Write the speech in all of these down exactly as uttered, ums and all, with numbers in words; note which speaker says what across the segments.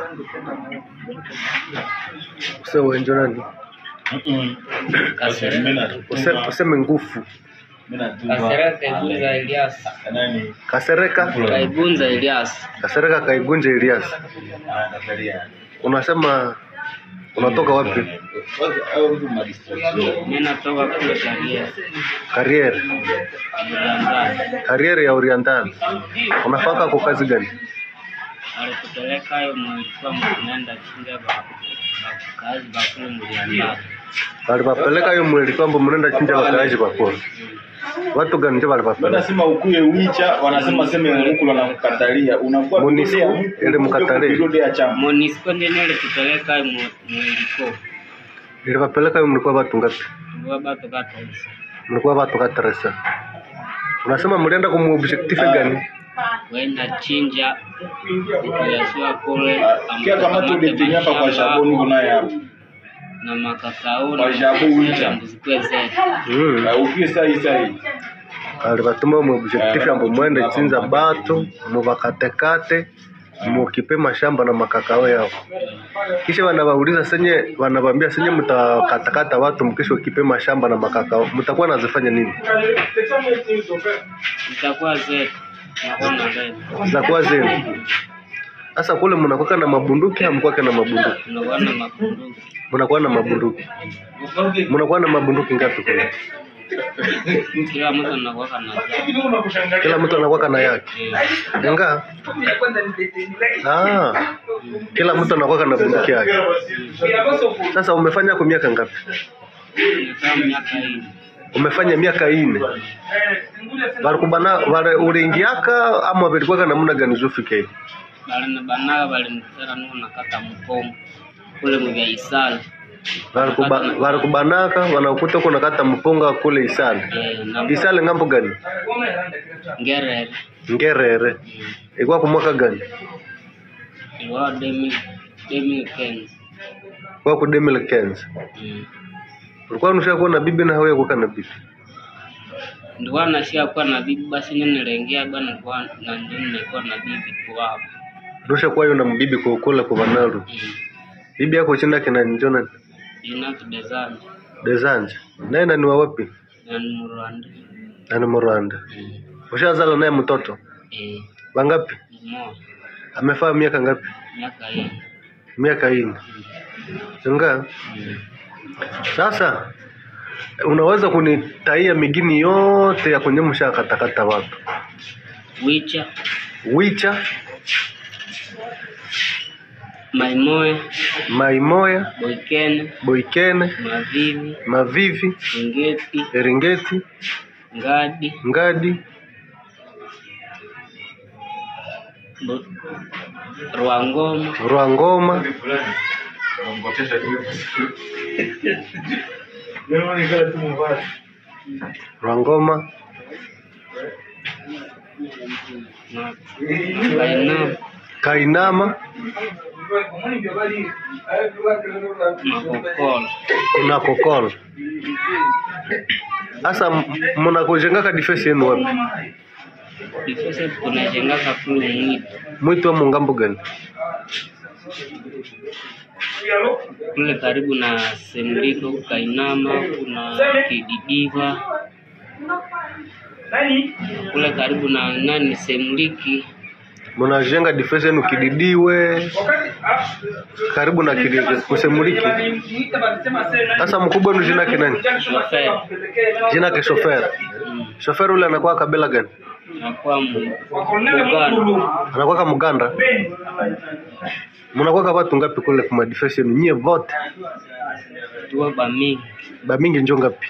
Speaker 1: Usewe wenjo nani?
Speaker 2: Kasereka.
Speaker 1: Useme ngufu.
Speaker 2: Kasereka Kaigunza Elias.
Speaker 1: Kasereka
Speaker 2: Kaigunza Elias.
Speaker 1: Kasereka Kaigunza Elias. Unasema unatoka wapi?
Speaker 2: Mimi natoka kule Kariere.
Speaker 1: Kariere. Kariere ya Oriental. Unafaka kwa kazi gani?
Speaker 2: Alikupeleka hiyo mlikuwa mnaenda chinja ba kazi ba kule Mlianda.
Speaker 1: Walipapeleka hiyo mlikuwa mnaenda chinja wakaaji kwa. Watu gani ndio walipapeleka?
Speaker 3: Wanasema ukuye wicha, wanasema sema huko na kukatalia. Unakuwa
Speaker 1: Monisco ile mkatalia.
Speaker 2: Monisco ndio ile kupeleka mliko.
Speaker 1: Ile wapeleka hiyo mlikuwa watu ngapi?
Speaker 2: Mlikuwa watu katisa.
Speaker 1: Mlikuwa watu katisa. Unasema mlienda kwa objective gani?
Speaker 2: Wenda chinja kuyasua kule
Speaker 3: kia kama tulipinya hapa kwa Shaboni kuna ya
Speaker 2: na makakao
Speaker 3: kwa Shabu wicha
Speaker 2: mzikwe zetu.
Speaker 1: Mm.
Speaker 3: Na ukie sai sai.
Speaker 1: Alibatuma mu objective ambo mwende chinza batu, mu bakatekate, mu kipema shamba na makakao yao. Kisha wanabauliza senye, wanabambia senye mtakatakata watu mkisho kipema shamba na makakao. Mtakuwa nazifanya nini?
Speaker 2: Mtakuwa zetu.
Speaker 1: Zitakuwa zenu. Sasa kule mnakuwa na mabunduki au mko na mabunduki?
Speaker 2: Mnakuwa na mabunduki.
Speaker 1: Mnakuwa na mabunduki. Mnakuwa na mabunduki ngapi kule?
Speaker 2: Kila mtu anakuwa na
Speaker 1: Kila mtu anakuwa na yake. Nga? Ah. Kila mtu anakuwa na bunduki yake. Sasa umefanya kwa miaka ngapi?
Speaker 2: miaka hii.
Speaker 1: Umefanya miaka nne. Balikubana wale uliingiaka ama bilikuwa namna gani zufike?
Speaker 2: Bale na banaga bale mtera nuko nakata mpongo kule mu Isala.
Speaker 1: Balikubanaka wanakuta kuna kata mponga kule Isala. Isala ngambo gani?
Speaker 2: Ngerere.
Speaker 1: Ngerere. Ilikuwa kwa mwaka gani?
Speaker 2: Ilikuwa demi demi kenzi.
Speaker 1: Kwa kwa demi kenzi. Ulikuwa unashakuwa na bibi na hawe kwa na bibi?
Speaker 2: Ndio anashia kuwa na bibi basi nilengea bwana kwa na ndio nilikuwa na bibi kwa hapo.
Speaker 1: Ndio kwa hiyo na mbibi kwa kula kwa Banaru. Bibi yako chinda kina njona?
Speaker 2: Ina Dezanje.
Speaker 1: Dezanje. Naye nani wa wapi?
Speaker 2: Nani Murwanda.
Speaker 1: Nani Murwanda. Ushazala naye mtoto?
Speaker 2: Eh.
Speaker 1: Wangapi?
Speaker 2: Mmoja.
Speaker 1: Amefaa miaka ngapi?
Speaker 2: Miaka nne.
Speaker 1: Miaka nne. Nga? Sasa unaweza kunitaia migini yote ya kwenye mshakatakata watu?
Speaker 2: Wicha.
Speaker 1: Wicha.
Speaker 2: Maimoya.
Speaker 1: Maimoya.
Speaker 2: Boikene.
Speaker 1: Boikene.
Speaker 2: Mavivi.
Speaker 1: Mavivi.
Speaker 2: Ringeti.
Speaker 1: Ringeti.
Speaker 2: Ngadi.
Speaker 1: Ngadi.
Speaker 2: Bo... Ruangoma.
Speaker 1: Ruangoma. Ruangoma.
Speaker 2: Kainama.
Speaker 1: Kainama.
Speaker 2: Kokol.
Speaker 1: Na Kokol. Asa mnakujenga ka defense yenu wapi?
Speaker 2: Defense tunajenga ka kule mwitu.
Speaker 1: Mwitu wa mungambo gani?
Speaker 2: Kule karibu na Semliko, Kainama, kuna Kididiva. Kule karibu na nani Semliki.
Speaker 1: Mnajenga defense yenu Kididiwe. Karibu na Kididiwe kusemuliki. Sasa mkubwa ni jina yake nani?
Speaker 2: Shofer.
Speaker 1: Jina yake Shofer. Shofer ule anakuwa kabila gani?
Speaker 2: Anakuwa Muganda.
Speaker 1: Anakuwa kama Muganda. Mnakuwa watu ngapi kule kwa defense yenu nyie vote?
Speaker 2: Tuwa ba mingi.
Speaker 1: Ba mingi njo ngapi?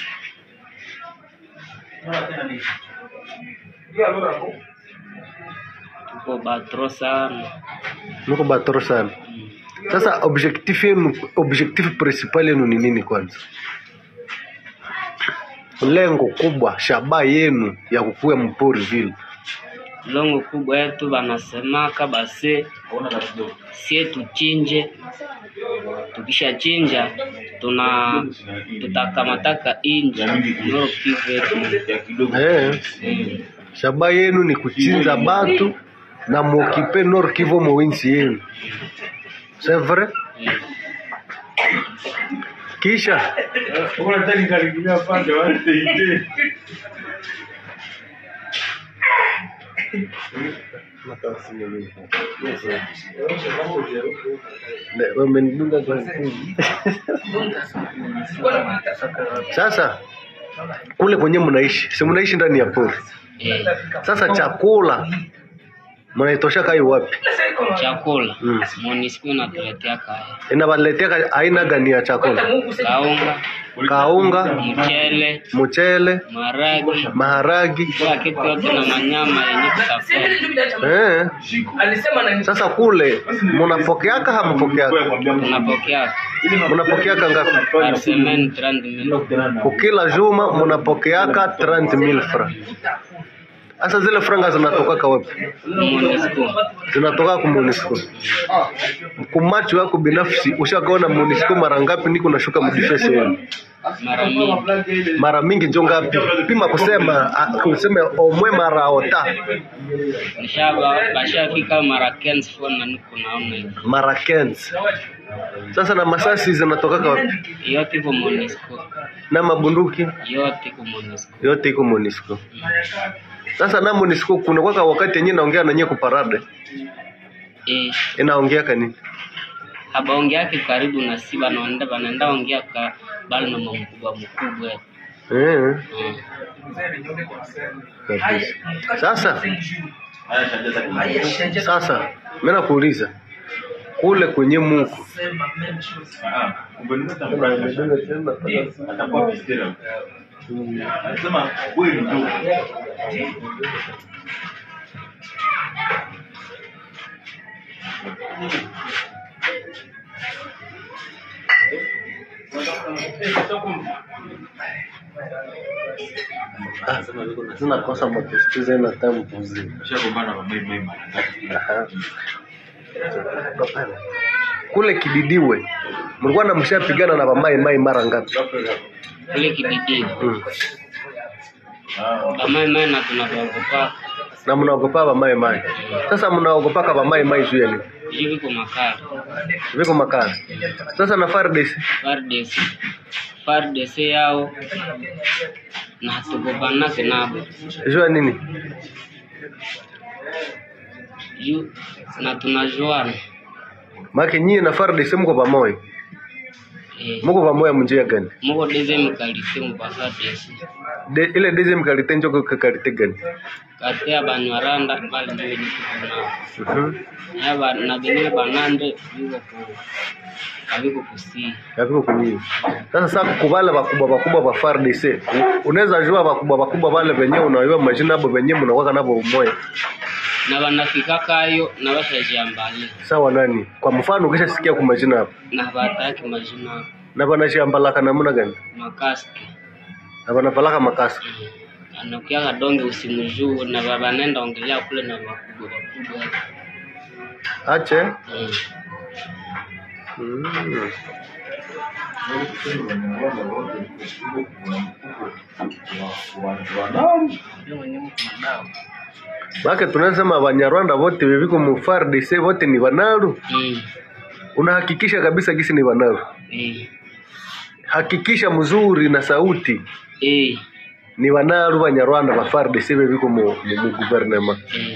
Speaker 2: Tuko batro sana.
Speaker 1: Nuko batro sana. Sasa objectif yenu, objectif principal yenu ni nini kwanza? Lengo kubwa, shabaha yenu ya kukua mpori vile.
Speaker 2: Lengo kubwa yetu wanasemaka basi sie tuchinje. Tukisha chinja tuna tutakamataka inji ndio kivetu.
Speaker 1: Eh. Shabaha yenu ni kuchinja batu na muokipe Nord Kivu mwinchi yenu. C'est vrai? Kisha sasa kule kwenye mnaishi, si mnaishi ndani ya pori. Sasa chakula mnaitosha kai wapi?
Speaker 2: Chakula mm. Monisco inatuletea kaya.
Speaker 1: Inawaletea aina gani ya chakula?
Speaker 2: Kaunga,
Speaker 1: kaunga,
Speaker 2: mchele,
Speaker 1: mchele,
Speaker 2: maharagi,
Speaker 1: maharagi,
Speaker 2: kwa kitu yote na manyama yenye kusafiri.
Speaker 1: Eh. Sasa kule mnapokeaka hampapokeaka?
Speaker 2: Tunapokea.
Speaker 1: Mnapokeaka ngapi?
Speaker 2: Arsemen trente mille.
Speaker 1: Kila juma mnapokeaka trente mille francs. Asa zile franga zinatoka wapi?
Speaker 2: Monisco.
Speaker 1: Zinatoka kwa Monisco. Kumacho yako binafsi ushakaona Monisco mara ngapi niko nashuka mdifesi yenu?
Speaker 2: Mara mingi.
Speaker 1: Mara mingi njo ngapi? Pima kusema kuseme omwe mara ota.
Speaker 2: Nishaba bashafika mara quinze fois na niko naona hivi.
Speaker 1: Mara quinze. Sasa na masasi zinatoka wapi?
Speaker 2: Yote iko Monisco.
Speaker 1: Na mabunduki?
Speaker 2: Yote iko Monisco.
Speaker 1: Yote iko Monisco. Sasa na Monisco kuna kwa wakati yenyewe naongea na nyewe kuparade.
Speaker 2: Eh.
Speaker 1: Inaongea kanini?
Speaker 2: Haba ongea yake karibu na si banaenda banaenda ongea ka bali na mkubwa mkubwa.
Speaker 1: Eh. Sasa Sasa mimi nakuuliza kule kwenye muko
Speaker 3: Anasema kweli ndio.
Speaker 1: Ah, sina kosa mtestize na tamu kuzi.
Speaker 3: Shagombana na mai mai mara ngapi?
Speaker 1: Kule Kididiwe mlikuwa na mshapigana na bamai mai mara ngapi?
Speaker 2: Kule Kididiwe. Mm. Bamai mai na tunaogopa.
Speaker 1: Na mnaogopa bamai mai. Sasa mnaogopa ka bamai mai juu yani.
Speaker 2: Hivi kwa makara.
Speaker 1: Viko makara. Sasa na Fardes.
Speaker 2: Fardes. Fardes yao na tugobana kinabo.
Speaker 1: Jua nini?
Speaker 2: Yu na tunajuana.
Speaker 1: Maki nyinyi na Fardes mko pamoja.
Speaker 2: Eh.
Speaker 1: Mko pamoja mnjia gani?
Speaker 2: Mko deuxième qualité mpasatesi.
Speaker 1: De ile deuxième qualité njoo kwa qualité gani?
Speaker 2: Kati ya Banyarwanda bali ndio ni kuna.
Speaker 1: Mhm.
Speaker 2: Haba na bengine banande yuko ku. Abiko kusi.
Speaker 1: Abiko kunyi. Sasa sasa kubala bakubwa bakubwa ba Fardes. Unaweza jua bakubwa bakubwa wale wenyewe unajua majina hapo wenyewe mnakuwa nabo umoja.
Speaker 2: Na banafika kayo na bashajiambali.
Speaker 1: Sawa nani? Kwa mfano ukishasikia kwa majina hapo.
Speaker 2: Na bataki majina hapo.
Speaker 1: Na banashiambala kana namna gani?
Speaker 2: Makaski.
Speaker 1: Na banapalaka makaski.
Speaker 2: Anakuya kadonge usimujuu na baba nenda ongelea kule na wakubwa wakubwa.
Speaker 1: Ache.
Speaker 2: Mm.
Speaker 1: Mm. Baka tunasema Banyarwanda wote biko mu Fardes wote ni banaru.
Speaker 2: Mm.
Speaker 1: Unahakikisha kabisa gisi ni banaru.
Speaker 2: Eh.
Speaker 1: Hakikisha mzuri na sauti.
Speaker 2: Eh.
Speaker 1: Ni banaru Banyarwanda ba Fardes biko mu mu gouvernement.
Speaker 2: Eh.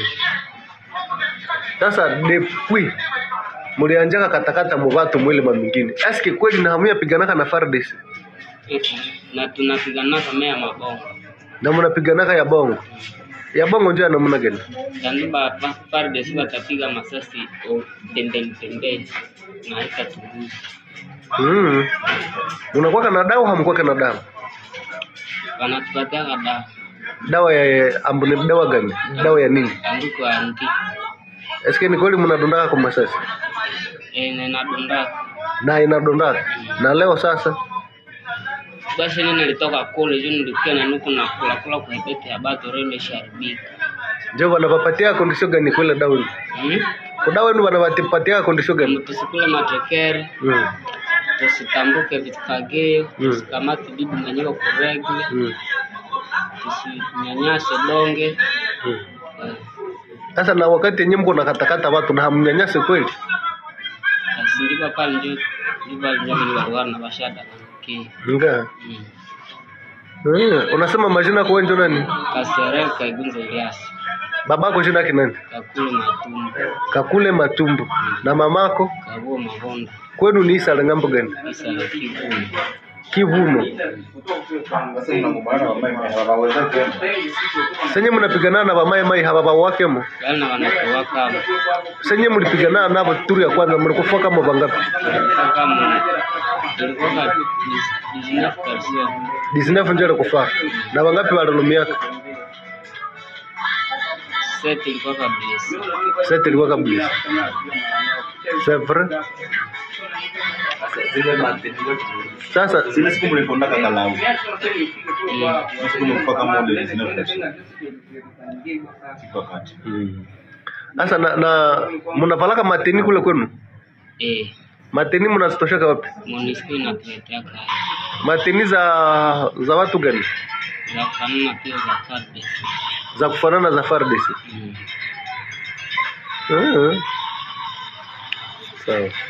Speaker 1: Sasa depuis mulianjaka katakata mu watu mwele mamingine. Aske kweli na hamu yapiganaka na Fardes.
Speaker 2: Na tunapigana kama ya mabongo.
Speaker 1: Na mnapiganaka ya bongo. Ya bongo njoo namna gani?
Speaker 2: Kandi ba Fardes watapiga masasi o tenden tenden na haitatugusa.
Speaker 1: Mm. Unakuwa na dawa hamkuwa na dawa?
Speaker 2: Wanatupatia dawa.
Speaker 1: Dawa ya ambune dawa gani? Dawa ya nini?
Speaker 2: Andiko anti.
Speaker 1: Eske ni kweli mnadondaka kwa masasi?
Speaker 2: Eh, na inadondaka.
Speaker 1: Na inadondaka. Na leo sasa
Speaker 2: Basi nini nilitoka kule juu nilikia na nuku na kula kula kwa ibete ya bato rende sharibika.
Speaker 1: Njoo wanapapatia kondisho gani kweli dawa?
Speaker 2: Hmm?
Speaker 1: Kwa dawa ni wanapatia kondisho gani?
Speaker 2: Tusikule matekere.
Speaker 1: Mm.
Speaker 2: Tusitambuke vitukageo,
Speaker 1: Mm.
Speaker 2: tusikamati bibi mwenyewe kuregle.
Speaker 1: Mm.
Speaker 2: Tusinyanyase donge.
Speaker 1: Mm.
Speaker 2: Eh.
Speaker 1: Sasa na wakati yenyewe mko nakatakata watu na hamnyanyase kweli?
Speaker 2: Basi ndipo pale ndio ndipo ndio niliwaona na bashada ki.
Speaker 1: Nga.
Speaker 2: Mm.
Speaker 1: Eh, unasema majina kwa njo nani?
Speaker 2: Kasereka Igunza Elias.
Speaker 1: Babako jina yake nani?
Speaker 2: Kakule Matumbo.
Speaker 1: Kakule Matumbo. Na mamako?
Speaker 2: Kabuo Mavondo.
Speaker 1: Kwenu ni Isa la ngambo gani?
Speaker 2: Isa la Kivuno.
Speaker 1: Kivuno. Senye mnapigana na bamaye mai haba wake mo.
Speaker 2: Kana wanakuwa kama.
Speaker 1: Senye mlipigana nabo turu ya kwanza mlikufa kama bangapi?
Speaker 2: Kama ilikuwa dix-neuf kabisa.
Speaker 1: dix-neuf ndio kufa. Na bangapi walilumiaka?
Speaker 2: Sete ilikuwa kabisa.
Speaker 1: Sete ilikuwa kabisa. C'est vrai. Sasa
Speaker 3: Zile siku mliponda kakalau. Siku mlipaka model zinafuata. Siku wakati.
Speaker 1: Sasa na, na mnavalaka mateni kule kwenu?
Speaker 2: Eh,
Speaker 1: Mateni mnazitoshaka wapi?
Speaker 2: Monisco inatuletea kaya.
Speaker 1: Mateni za za watu gani?
Speaker 2: Za kufanana pia za Fardesi.
Speaker 1: Za kufanana za Fardesi.
Speaker 2: Mm.
Speaker 1: Uh-huh. Sawa.